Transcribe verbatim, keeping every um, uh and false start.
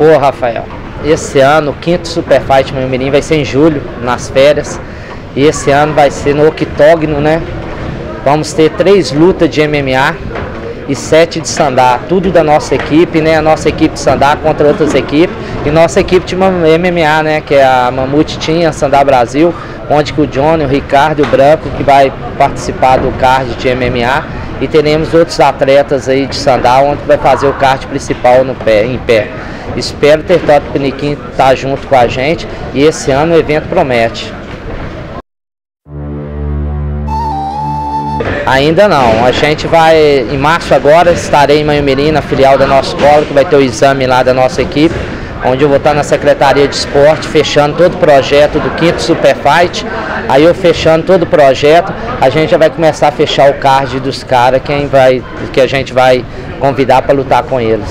Pô, Rafael, esse ano o quinto Super Fight Mayumirim vai ser em julho, nas férias. E esse ano vai ser no octógono, né? Vamos ter três lutas de M M A e sete de sandá, tudo da nossa equipe, né? A nossa equipe de sandá contra outras equipes e nossa equipe de M M A, né? Que é a Mamute Team, a Sandá Brasil, onde que o Johnny, o Ricardo e o Branco que vai participar do card de M M A, e teremos outros atletas aí de sandá, onde vai fazer o card principal no pé, em pé. Espero ter Toto Piniquim estar junto com a gente, e esse ano o evento promete. Ainda não, a gente vai, em março agora, estarei em Mayumirim, na filial da nossa escola, que vai ter o exame lá da nossa equipe, onde eu vou estar na Secretaria de Esporte, fechando todo o projeto do quinto Super Fight. Aí eu fechando todo o projeto, a gente já vai começar a fechar o card dos caras, quem vai, que a gente vai convidar para lutar com eles.